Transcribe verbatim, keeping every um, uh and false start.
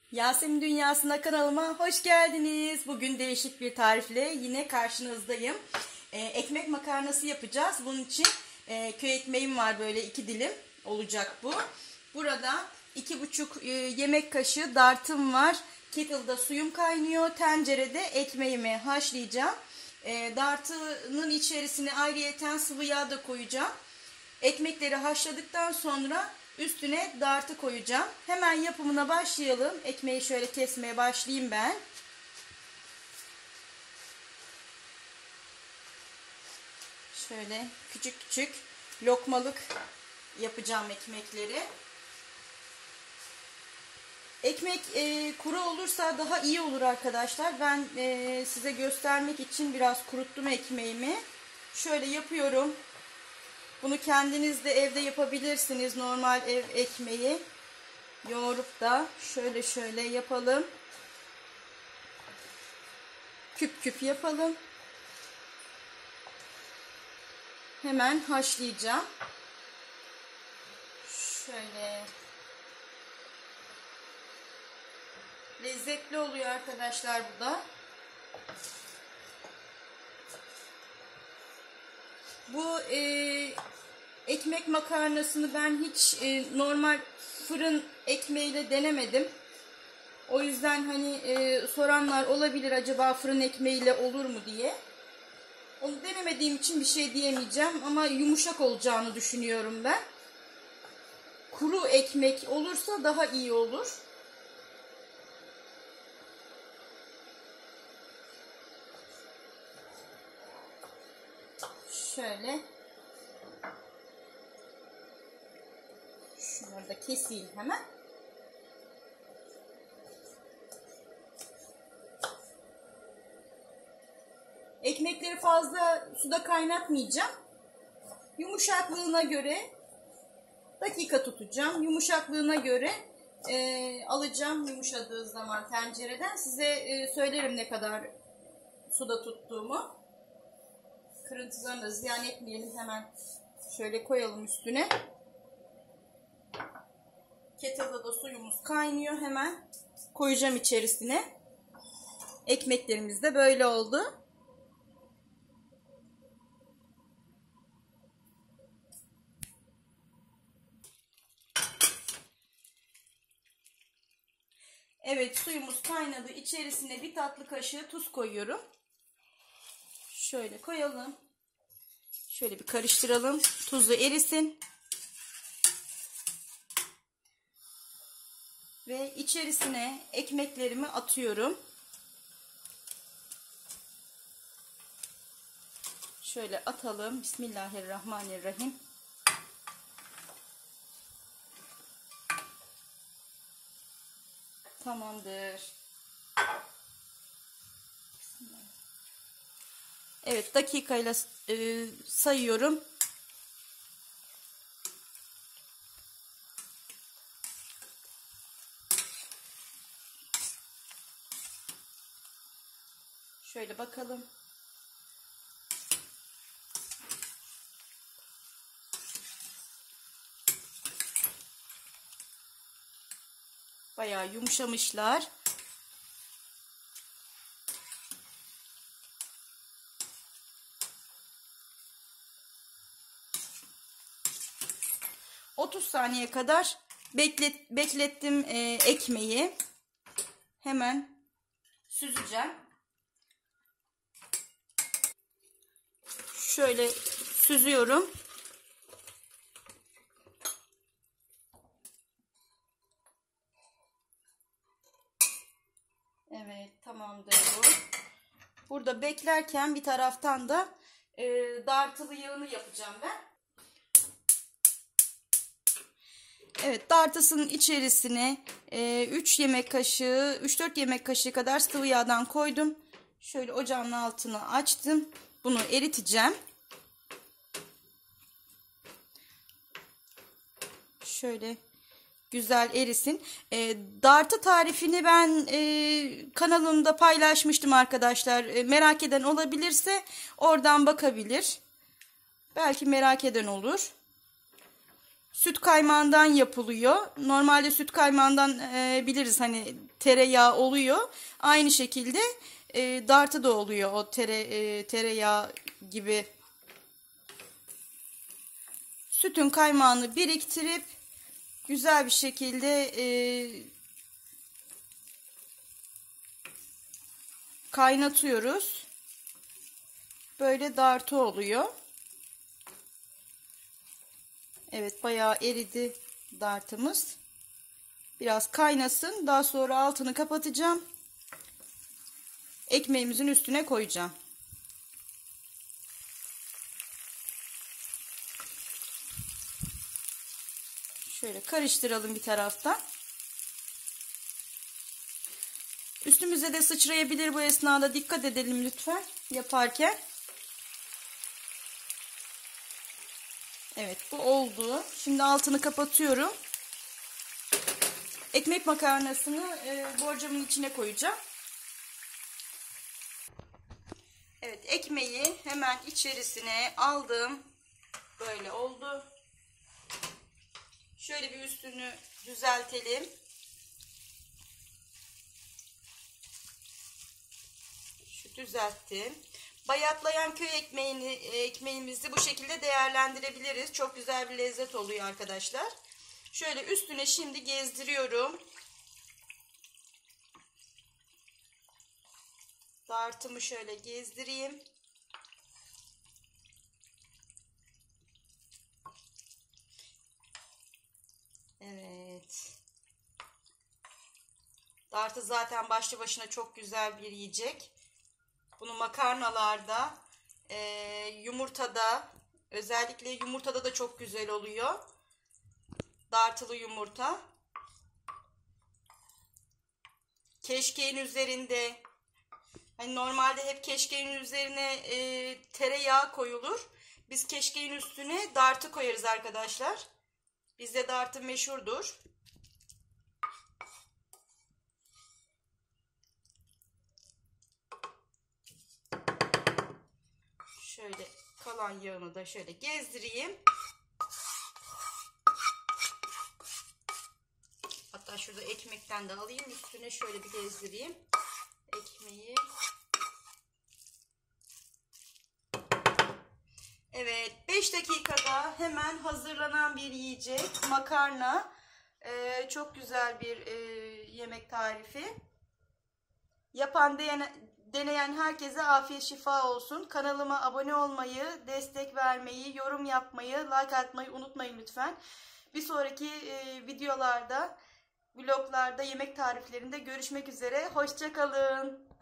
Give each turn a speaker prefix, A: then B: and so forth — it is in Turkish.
A: Yasemin Dünyası'na kanalıma hoş geldiniz. Bugün değişik bir tarifle yine karşınızdayım. Ee, ekmek makarnası yapacağız. Bunun için e, köy ekmeğim var, böyle iki dilim olacak bu. Burada iki buçuk e, yemek kaşığı dartım var. Kettle'da suyum kaynıyor. Tencerede ekmeğimi haşlayacağım. E, dartının içerisine ayrıyeten sıvı yağ da koyacağım. Ekmekleri haşladıktan sonra üstüne dartı koyacağım. Hemen yapımına başlayalım. Ekmeği şöyle kesmeye başlayayım ben. Şöyle küçük küçük lokmalık yapacağım ekmekleri. Ekmek e, kuru olursa daha iyi olur arkadaşlar. Ben e, size göstermek için biraz kuruttum ekmeğimi. Şöyle yapıyorum. Bunu kendiniz de evde yapabilirsiniz. Normal ev ekmeği yoğurup da şöyle şöyle yapalım. Küp küp yapalım. Hemen haşlayacağım. Şöyle. Lezzetli oluyor arkadaşlar bu da. Bu e, ekmek makarnasını ben hiç e, normal fırın ekmeğiyle denemedim. O yüzden hani e, soranlar olabilir, acaba fırın ekmeğiyle olur mu diye. Onu denemediğim için bir şey diyemeyeceğim ama yumuşak olacağını düşünüyorum ben. Kuru ekmek olursa daha iyi olur. Şöyle. Şunları da keseyim hemen. Ekmekleri fazla suda kaynatmayacağım. Yumuşaklığına göre dakika tutacağım. Yumuşaklığına göre e, alacağım yumuşadığı zaman tencereden. Size e, söylerim ne kadar suda tuttuğumu. Kırıntılarını da ziyan etmeyelim, hemen şöyle koyalım üstüne. Kettle'da da suyumuz kaynıyor, hemen koyacağım içerisine. Ekmeklerimiz de böyle oldu. Evet, suyumuz kaynadı. İçerisine bir tatlı kaşığı tuz koyuyorum. Şöyle koyalım. Şöyle bir karıştıralım. Tuzu erisin. Ve içerisine ekmeklerimi atıyorum. Şöyle atalım. Bismillahirrahmanirrahim. Tamamdır. Evet, dakikayla e, sayıyorum. Şöyle bakalım. Bayağı yumuşamışlar. otuz saniye kadar beklet, beklettim e, ekmeği. Hemen süzeceğim. Şöyle süzüyorum. Evet, tamamdır bu. Burada beklerken bir taraftan da e, dartılı yağını yapacağım ben. Evet, dartısının içerisine e, üç yemek kaşığı, üç dört yemek kaşığı kadar sıvı yağdan koydum. Şöyle ocağın altını açtım. Bunu eriteceğim. Şöyle güzel erisin. E, dartı tarifini ben e, kanalımda paylaşmıştım arkadaşlar. E, merak eden olabilirse oradan bakabilir. Belki merak eden olur. süt kaymağından yapılıyor. Normalde süt kaymağından e, biliriz hani tereyağı oluyor. Aynı şekilde e, dartı da oluyor o tere, e, tereyağı gibi. Sütün kaymağını biriktirip güzel bir şekilde e, kaynatıyoruz. Böyle dartı oluyor. Evet, bayağı eridi dartımız. Biraz kaynasın. Daha sonra altını kapatacağım. Ekmeğimizin üstüne koyacağım. Şöyle karıştıralım bir taraftan. Üstümüze de sıçrayabilir, bu esnada dikkat edelim lütfen yaparken. Evet, bu oldu. Şimdi altını kapatıyorum. Ekmek makarnasını e, borcamın içine koyacağım. Evet, ekmeği hemen içerisine aldım. Böyle oldu. Şöyle bir üstünü düzeltelim. Şu düzelttim. Bayatlayan köy ekmeğini, ekmeğimizi bu şekilde değerlendirebiliriz. Çok güzel bir lezzet oluyor arkadaşlar. Şöyle üstüne şimdi gezdiriyorum. Dartımı şöyle gezdireyim. Evet. Dartı zaten başlı başına çok güzel bir yiyecek. Bunu makarnalarda, e, yumurtada, özellikle yumurtada da çok güzel oluyor. Dartılı yumurta. Keşkeğin üzerinde, hani normalde hep keşkeğin üzerine e, tereyağı koyulur. Biz keşkeğin üstüne dartı koyarız arkadaşlar. Bizde dartı meşhurdur. Şöyle kalan yağını da şöyle gezdireyim. Hatta şurada ekmekten de alayım. Üstüne şöyle bir gezdireyim. Ekmeği. Evet, beş dakikada hemen hazırlanan bir yiyecek. Makarna. Ee, çok güzel bir e, yemek tarifi. Yapan, deneyen, deneyen herkese afiyet şifa olsun. Kanalıma abone olmayı, destek vermeyi, yorum yapmayı, like atmayı unutmayın lütfen. Bir sonraki e, videolarda, vloglarda, yemek tariflerinde görüşmek üzere. Hoşça kalın.